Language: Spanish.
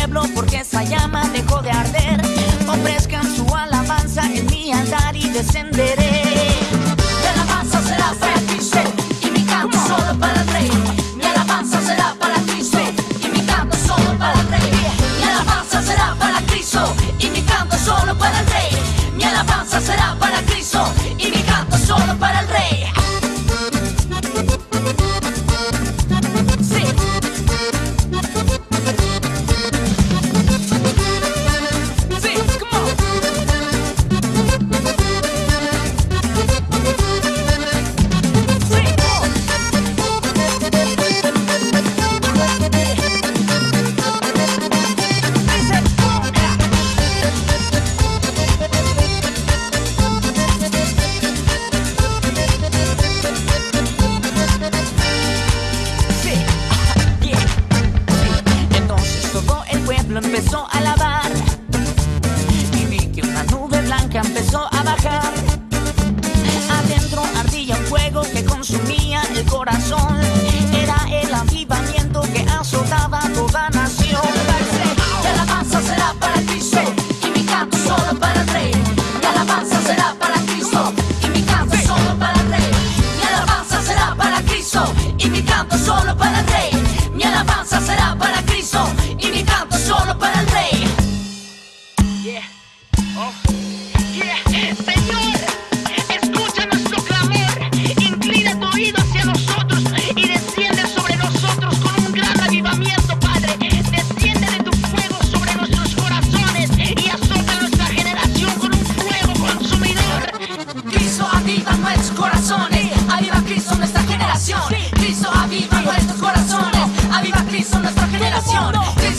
pueblo porque esa llama dejó de arder. Ofrezcan su alabanza en mi altar y descenderé. Mi alabanza será para Cristo y mi canto solo para el Rey. Mi alabanza será para Cristo y mi canto solo para el Rey. Mi alabanza será para Cristo y mi canto solo para el Rey. Mi alabanza será para Cristo y mi canto solo para el Rey. Sí. Sí, come on. Empezó a alabar y vi que una nube blanca empezó a bajar. Adentro ardía un fuego que consumía el corazón. Era el avivamiento que azotaba toda nación. Mi alabanza será para Cristo y mi canto solo para el Rey. Mi alabanza será para Cristo y mi canto solo para el Rey. Mi alabanza será para Cristo y mi canto solo para el Rey. Mi alabanza será para Cristo y mi canto solo para el Rey. Yeah. Oh. Yeah. Señor, escucha nuestro clamor, inclina tu oído hacia nosotros y desciende sobre nosotros con un gran avivamiento, Padre. Desciende de tu fuego sobre nuestros corazones y azota nuestra generación con un fuego consumidor. Cristo aviva nuestros corazones, aviva Cristo nuestra generación. Cristo aviva nuestros corazones, aviva Cristo nuestra generación.